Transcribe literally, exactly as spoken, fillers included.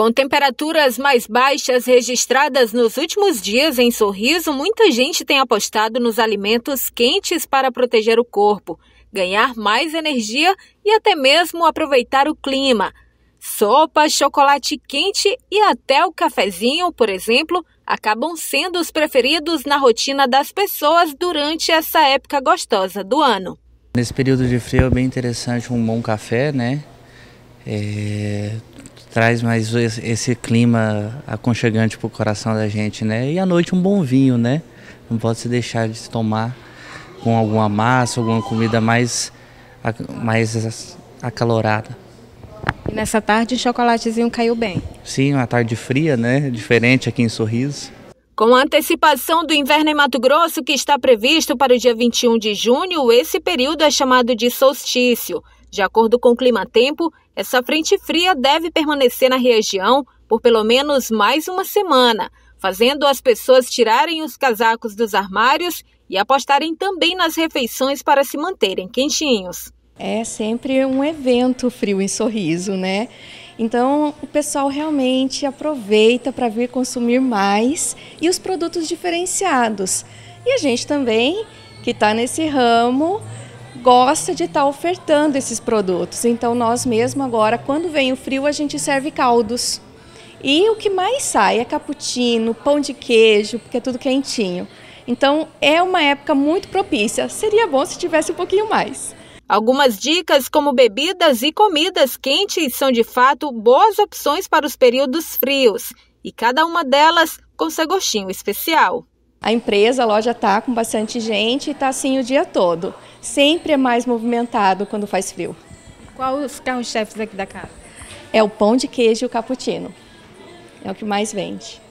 Com temperaturas mais baixas registradas nos últimos dias em Sorriso, muita gente tem apostado nos alimentos quentes para proteger o corpo, ganhar mais energia e até mesmo aproveitar o clima. Sopa, chocolate quente e até o cafezinho, por exemplo, acabam sendo os preferidos na rotina das pessoas durante essa época gostosa do ano. Nesse período de frio é bem interessante um bom café, né? É... Traz mais esse clima aconchegante para o coração da gente, né? E à noite um bom vinho, né? Não pode se deixar de se tomar com alguma massa, alguma comida mais, mais acalorada. E nessa tarde o chocolatezinho caiu bem? Sim, uma tarde fria, né? Diferente aqui em Sorriso. Com a antecipação do inverno em Mato Grosso, que está previsto para o dia vinte e um de junho, esse período é chamado de solstício. De acordo com o Climatempo, essa frente fria deve permanecer na região por pelo menos mais uma semana, fazendo as pessoas tirarem os casacos dos armários e apostarem também nas refeições para se manterem quentinhos. É sempre um evento frio em Sorriso, né? Então o pessoal realmente aproveita para vir consumir mais e os produtos diferenciados. E a gente também, que está nesse ramo, gosta de estar ofertando esses produtos. Então nós mesmo agora, quando vem o frio, a gente serve caldos. E o que mais sai é cappuccino, pão de queijo, porque é tudo quentinho. Então é uma época muito propícia. Seria bom se tivesse um pouquinho mais. Algumas dicas como bebidas e comidas quentes são de fato boas opções para os períodos frios. E cada uma delas com seu gostinho especial. A empresa, a loja está com bastante gente e está assim o dia todo. Sempre é mais movimentado quando faz frio. Qual os carros-chefes aqui da casa? É o pão de queijo e o cappuccino. É o que mais vende.